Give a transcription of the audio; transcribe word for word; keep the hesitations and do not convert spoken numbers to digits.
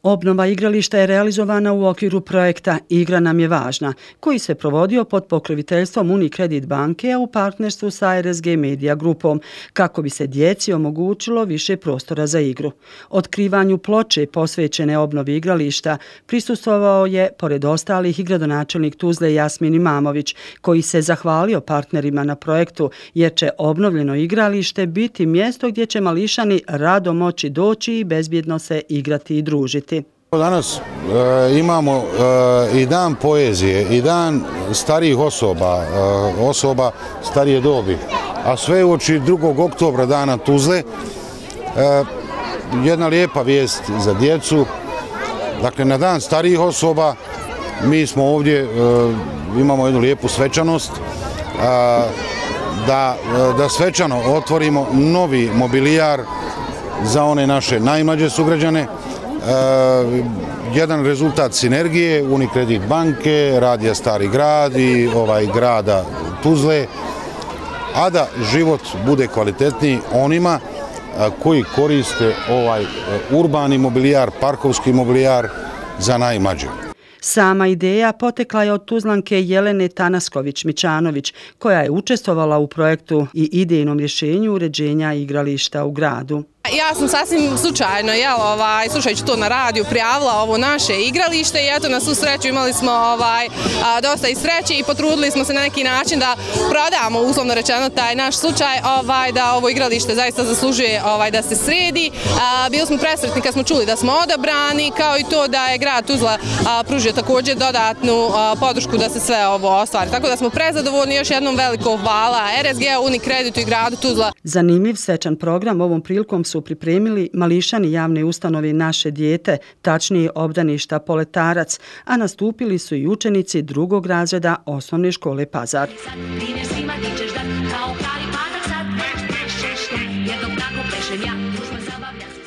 Obnova igrališta je realizovana u okviru projekta Igra nam je važna, koji se provodio pod pokroviteljstvom Unicredit banke, a u partnerstvu sa R S G Media grupom, kako bi se djeci omogućilo više prostora za igru. Otkrivanju ploče posvećene obnovi igrališta prisustvovao je, pored ostalih, i gradonačelnik Tuzle Jasmin Imamović, koji se zahvalio partnerima na projektu, jer će obnovljeno igralište biti mjesto gdje će mališani rado moći doći i bezbjedno se igrati i družiti. Danas e, imamo e, i dan poezije, i dan starijih osoba, e, osoba starije dobi, a sve uoči drugog oktobra, dana Tuzle, e, jedna lijepa vijest za djecu. Dakle, na dan starijih osoba mi smo ovdje, e, imamo jednu lijepu svečanost, a, da, da svečano otvorimo novi mobilijar za one naše najmlađe sugrađane. Uh, jedan rezultat sinergije Unicredit banke, Radija Stari grad i ovaj grada Tuzle, a da život bude kvalitetniji onima uh, koji koriste ovaj uh, urbani mobilijar, parkovski mobilijar za najmlađe. Sama ideja potekla je od Tuzlanke Jelene Tanasković-Mičanović, koja je učestvovala u projektu i idejnom rješenju uređenja igrališta u gradu. Ja sam sasvim slučajno, jel, ovaj, slušajući to na radiju, prijavila ovo naše igralište i eto, na svu sreću imali smo ovaj, a, dosta i sreće i potrudili smo se na neki način da prodamo, uslovno rečeno, taj naš slučaj, ovaj, da ovo igralište zaista zaslužuje ovaj, da se sredi. A, bili smo presretni kad smo čuli da smo odabrani, kao i to da je grad Tuzla a, pružio također dodatnu a, podršku da se sve ovo ostvari. Tako da smo prezadovoljni, još jednom veliko hvala R S G, Unikreditu i gradu Tuzla. Zanimljiv svečan program ovom prilikom su pripremili mališani javne ustanove Naše dijete, tačnije obdaništa Poletarac, a nastupili su i učenici drugog razreda osnovne škole Pazar. Primjer svima ti ćeš dat, kao pravi patak sad, jednom tako plešem ja, družba zabavlja se.